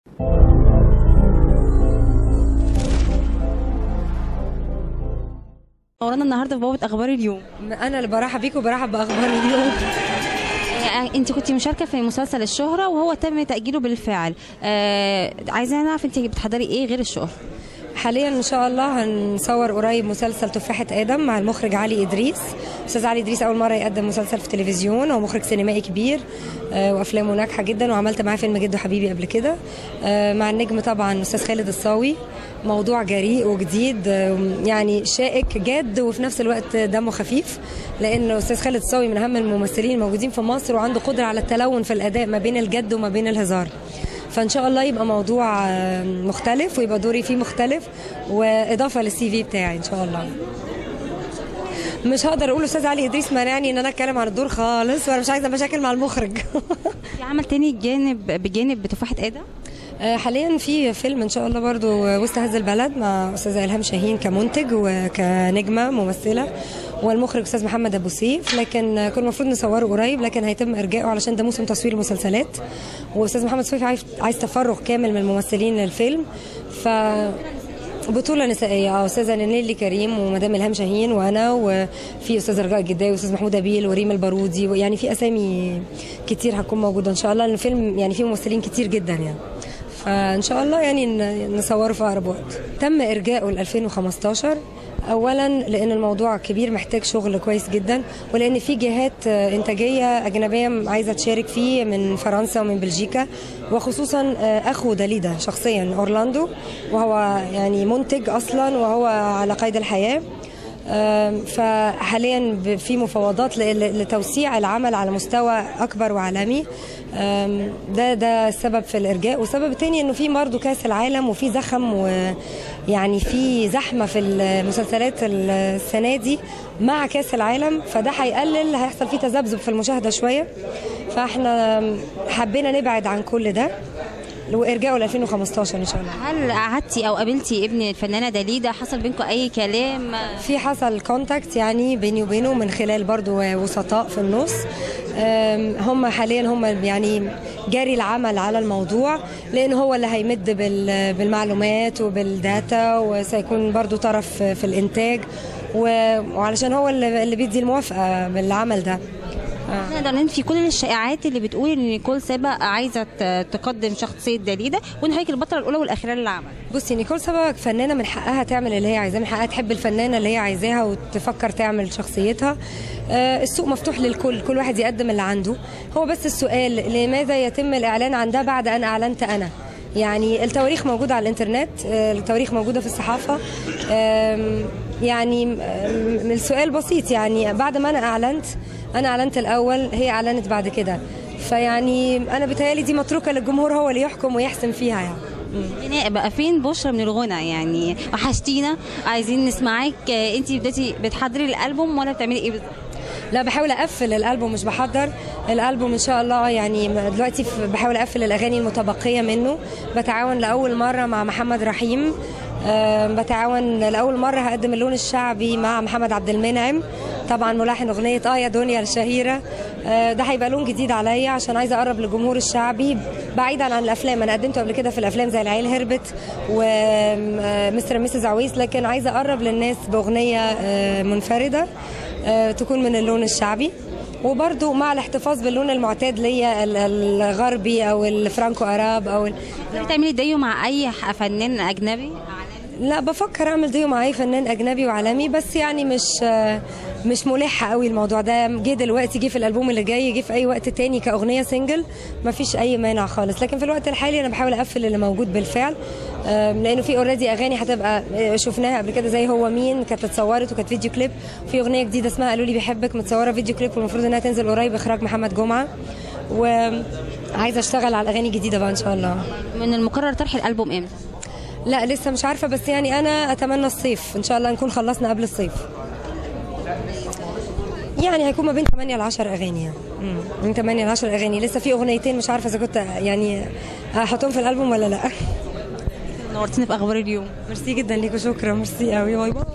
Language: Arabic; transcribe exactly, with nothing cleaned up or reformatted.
ورانا النهارده في بوابه اخبار اليوم. انا اللي برحب بيكم وبرحب باخبار اليوم. انت كنت مشاركه في مسلسل الشهره وهو تم تاجيله بالفعل. آه عايزه نعرف انت بتحضري ايه غير الشهره؟ حاليا ان شاء الله هنصور قريب مسلسل تفاحة ادم مع المخرج علي ادريس. استاذ علي ادريس اول مره يقدم مسلسل في التلفزيون، هو مخرج سينمائي كبير آه وافلامه ناجحه جدا، وعملت معاه فيلم جد وحبيبي قبل كده آه مع النجم طبعا استاذ خالد الصاوي. موضوع جريء وجديد آه يعني شائك جاد وفي نفس الوقت دمه خفيف، لان استاذ خالد الصاوي من اهم الممثلين الموجودين في مصر وعنده قدره على التلون في الاداء ما بين الجد وما بين الهزار. فان شاء الله يبقى موضوع مختلف ويبقى دوري فيه مختلف واضافه للسي في بتاعي ان شاء الله. مش هقدر اقول استاذ علي ادريس مانعني ان انا اتكلم عن الدور خالص، وانا مش عايزه مشاكل مع المخرج. في عمل تاني جانب بجانب بتفاحة ادم؟ حاليا في فيلم ان شاء الله برضو وسط هذا البلد مع استاذه الهام شاهين كمنتج وكنجمه ممثله، والمخرج استاذ محمد ابو سيف، لكن كنا المفروض نصوره قريب لكن هيتم ارجاؤه علشان ده موسم تصوير المسلسلات، واستاذ محمد سويف عايز عايز تفرغ كامل من الممثلين للفيلم. ف بطولة نسائية اه استاذة نيلي كريم ومدام الهام شاهين وانا، وفي استاذ رجاء الجداوي واستاذ محمود ابيل وريم البارودي، يعني في اسامي كتير هتكون موجودة ان شاء الله، لان الفيلم يعني فيه ممثلين كتير جدا يعني. فان شاء الله يعني نصوره في اقرب وقت. تم ارجاؤه ل ألفين وخمستاشر اولا لان الموضوع كبير محتاج شغل كويس جدا، ولان في جهات انتاجيه اجنبيه عايزه تشارك فيه من فرنسا ومن بلجيكا، وخصوصا اخو داليدا شخصيا اورلاندو، وهو يعني منتج اصلا وهو على قيد الحياه. فحاليا في مفاوضات لتوسيع العمل على مستوى اكبر وعالمي. ده ده السبب في الارجاء، والسبب الثاني انه في برضه كاس العالم وفي زخم ويعني في زحمه في المسلسلات السنه دي مع كاس العالم، فده هيقلل هيحصل فيه تذبذب في المشاهده شويه، فاحنا حبينا نبعد عن كل ده وارجاؤه ل ألفين وخمستاشر ان شاء الله. هل قعدتي او قابلتي ابن الفنانه داليدا؟ حصل بينكم اي كلام؟ في حصل كونتاكت يعني بيني وبينه من خلال برضو وسطاء في النص. هم حاليا هم يعني جاري العمل على الموضوع، لان هو اللي هيمد بالمعلومات وبالداتا، وسيكون برضو طرف في الانتاج، وعلشان هو اللي بيدي الموافقه بالعمل ده. احنا نقدر ننفي كل الشائعات اللي بتقول ان نيكول سابا عايزه تقدم شخصيه داليدا وان هي البطله الاولى والاخيره للعمل. بصي نيكول سابا فنانه من حقها تعمل اللي هي عايزاه، من حقها تحب الفنانه اللي هي عايزاها وتفكر تعمل شخصيتها. آه السوق مفتوح للكل، كل واحد يقدم اللي عنده. هو بس السؤال لماذا يتم الاعلان عن ده بعد ان اعلنت انا؟ يعني التواريخ موجوده على الانترنت، آه التواريخ موجوده في الصحافه. آه يعني السؤال بسيط، يعني بعد ما انا اعلنت انا اعلنت الاول، هي اعلنت بعد كده، فيعني انا بتهيالي دي متروكه للجمهور هو اللي يحكم ويحسم فيها يعني. بناء بقى فين بشرى من الغنى؟ يعني وحشتينا، عايزين نسمعك. انت بدأتي بتحضري الالبوم ولا بتعملي ايه بالظبط؟ لا بحاول اقفل الالبوم، مش بحضر الالبوم ان شاء الله. يعني دلوقتي بحاول اقفل الاغاني المتبقيه منه، بتعاون لاول مره مع محمد رحيم، أه بتعاون لاول مره هقدم اللون الشعبي مع محمد عبد المنعم، طبعا ملحن اغنيه اه يا دنيا الشهيره. أه ده هيبقى لون جديد عليا عشان عايزه اقرب للجمهور الشعبي بعيدا عن الافلام. انا قدمته قبل كده في الافلام زي العيال هربت ومستر مسز عويس، لكن عايزه اقرب للناس باغنيه أه منفرده أه تكون من اللون الشعبي، وبرده مع الاحتفاظ باللون المعتاد ليا الغربي او الفرانكو اراب. او بتعملي ديو مع اي فنان اجنبي؟ لا بفكر اعمل ديو مع اي فنان اجنبي وعالمي، بس يعني مش مش ملحه قوي الموضوع ده. جه دلوقتي، جه في الالبوم اللي جاي، جه في اي وقت تاني كاغنيه سنجل، ما فيش اي مانع خالص. لكن في الوقت الحالي انا بحاول اقفل اللي موجود بالفعل، لانه في اوريدي اغاني هتبقى شفناها قبل كده زي هو مين، كانت اتصورت وكانت فيديو كليب. في اغنيه جديده اسمها قالوا لي بيحبك متصوره فيديو كليب والمفروض انها تنزل قريب، اخراج محمد جمعه، وعايزه اشتغل على اغاني جديده بقى ان شاء الله. من المقرر طرح الالبوم امتى؟ لا لسه مش عارفه، بس يعني انا اتمنى الصيف ان شاء الله نكون خلصنا قبل الصيف. يعني هيكون ما بين ثمانية ل عشرة اغاني، يعني من ثمانية ل عشرة اغاني. لسه في اغنيتين مش عارفه اذا كنت يعني هحطهم في الالبوم ولا لا. نورتيني في اخبار اليوم. ميرسي جدا ليكوا، شكرا، ميرسي قوي، باي باي.